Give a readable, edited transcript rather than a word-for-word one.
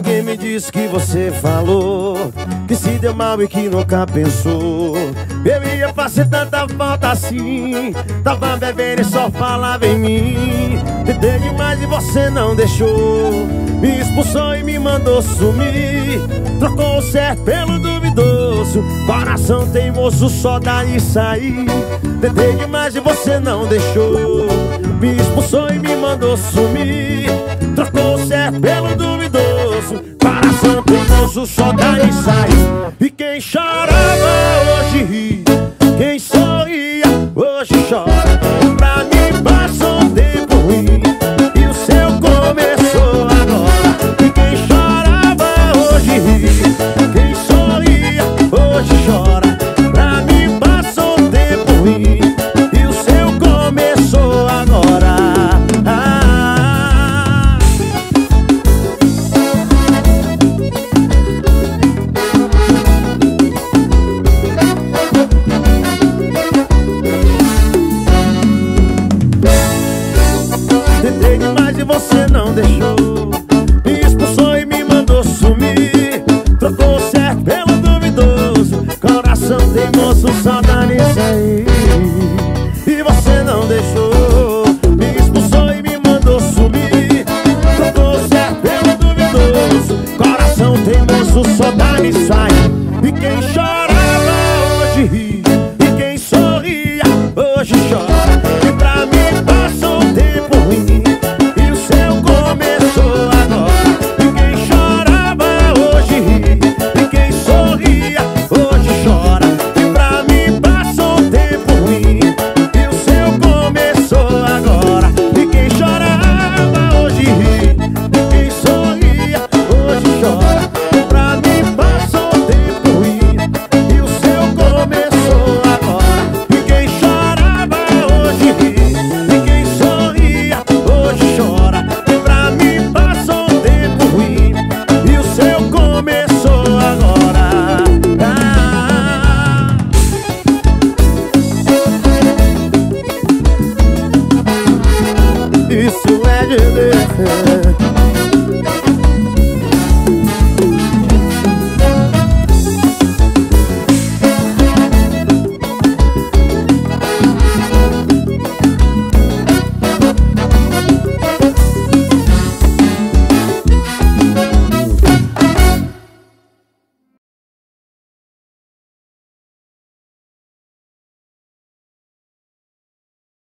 Alguém me disse que você falou que se deu mal e que nunca pensou. Eu ia fazer tanta falta assim. Tava bebendo e só falava em mim. Tentei demais e você não deixou. Me expulsou e me mandou sumir. Trocou o certo pelo duvidoso. Coração teimoso só dá de sair. Tentei demais e você não deixou. Me expulsou e me mandou sumir. Trocou o certo pelo duvidoso. Coração teimoso só dá de sair. E quem chorava hoje ri. Quem sorria hoje chora.